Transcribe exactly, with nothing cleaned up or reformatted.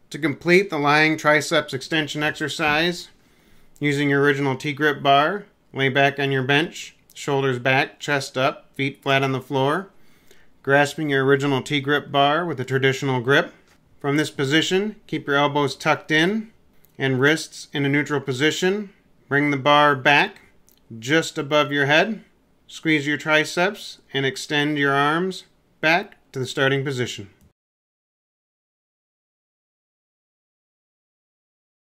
To complete the Laying Triceps Extension Exercise, using your original TGrip bar, lay back on your bench, shoulders back, chest up, feet flat on the floor, grasping your original TGrip bar with a traditional grip. From this position, keep your elbows tucked in and wrists in a neutral position. Bring the bar back just above your head. Squeeze your triceps and extend your arms back to the starting position.